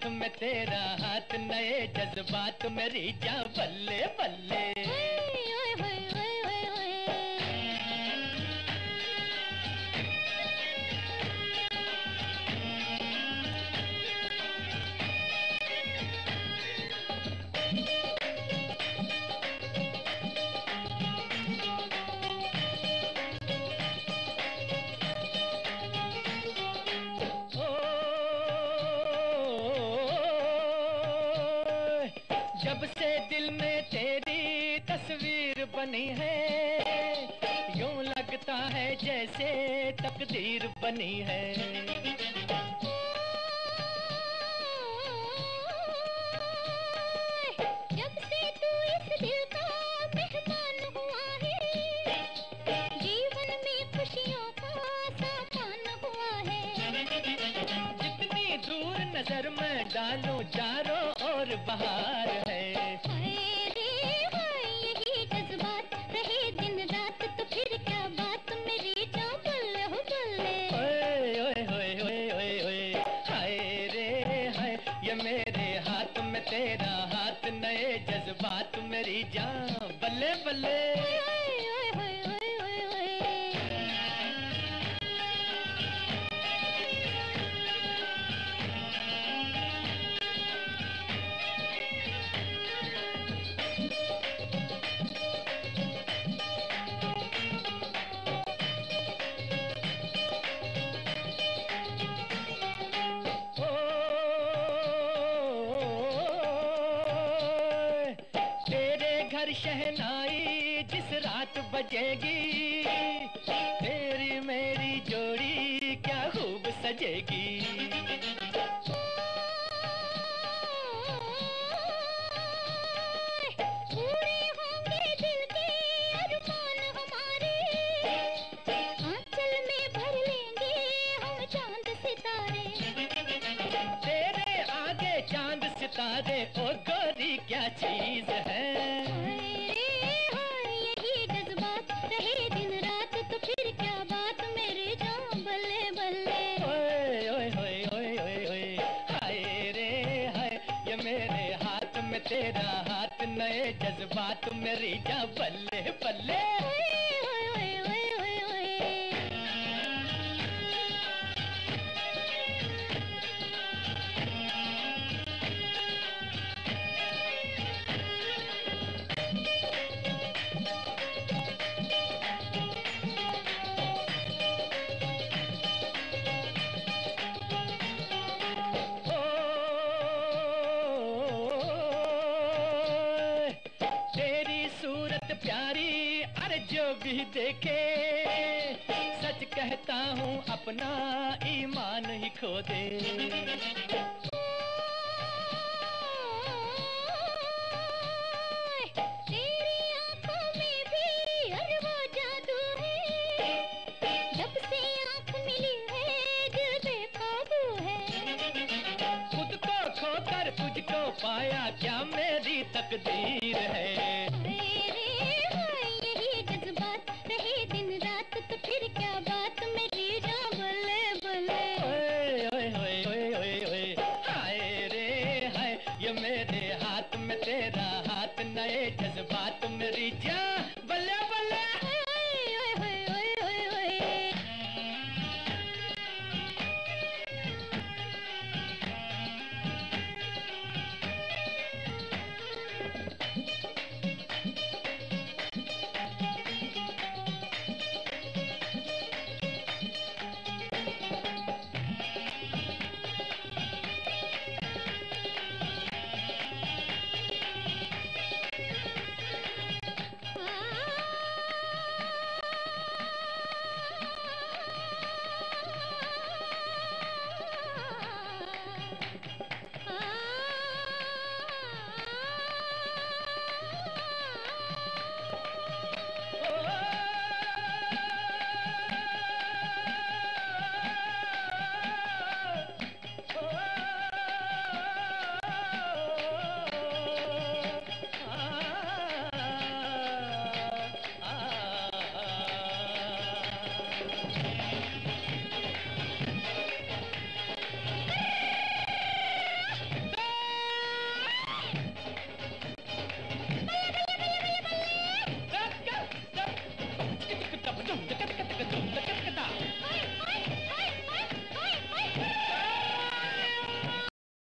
हाथ में तेरा हाथ, नए जज्बात मेरी जान बल्ले बल्ले। जब से दिल में तेरी तस्वीर बनी है, यूं लगता है जैसे तकदीर बनी है। जब से तू इस दिल का मेहमान हुआ है, जीवन में खुशियों का सामान हुआ है। जितनी दूर नजर में डालूं चारों ओर बहार है। यही जज्बात रहे दिन रात, तो फिर क्या बात मेरी जान बल्ले हो बल्ले। ओए ओए ओए ओए ओए ओए, हाय रे हाय, ये मेरे हाथ में तेरा हाथ, नए जज्बात मेरी जान बल्ले बल्ले। शहनाई जिस रात बजेगी, तेरी मेरी जोड़ी क्या खूब सजेगी। पूरे होंगे दिल के अरमान हमारे, आंचल में भर लेंगे हम चांद सितारे। तेरे आगे चांद सितारे ओ गोरी क्या चीज है। यही जज्बात रहे दिन रात, तो फिर क्या बात मेरी जान बल्ले बल्ले। ओए ओए ओए ओए ओए ओए, हाय रे हाय, ये मेरे हाथ में तेरा हाथ, नए जज्बात मेरी जान बल्ले बल्ले। प्यारी अरे जो भी देखे, सच कहता हूँ अपना ईमान ही खो दे। तेरी आंखों में भी अरे वो जादू है, जब से आंख मिली है दिल बेकाबू है। खुद को खोकर तुझको पाया क्या मेरी तकदीर है। तो फिर क्या बात मेरी जान बल्ले बल्ले। ओए ओए ओए ओए ओए ओए, हाय रे हाय, ये मेरे